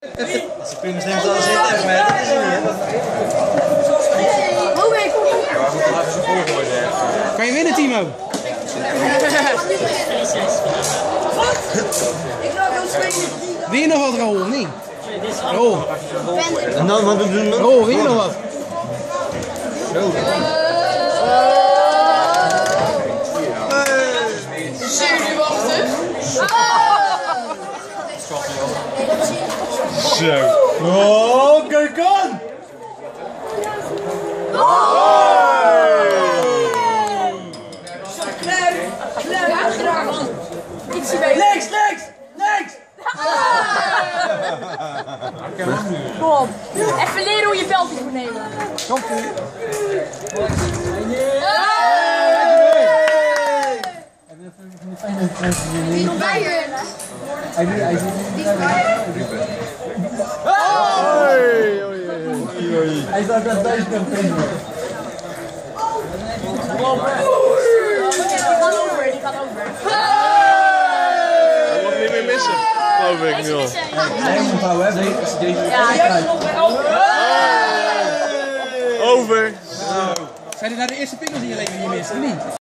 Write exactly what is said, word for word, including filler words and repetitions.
Als de pingers neemt alles in echt, maar dat is er niet, hè? Kan je winnen, Timo? Wil je nog wat, Raoul, of niet? Raoul. En dan, wat doen we? Raoul, wil je nog wat? Zo. Zo. Oh, kijk aan! Links, links, links! Kom op. Even leren hoe je veldjes moet nemen. Komt u. Wie nog bij je? Hij staat net bij zijn Die gaat over, die gaat over. Hij mag niet meer missen, geloof ik nu al. Nee, moet houden, hè? Deze, deze Ja, Over! Zijn dit nou de eerste pingels in je leven die je mist, of niet?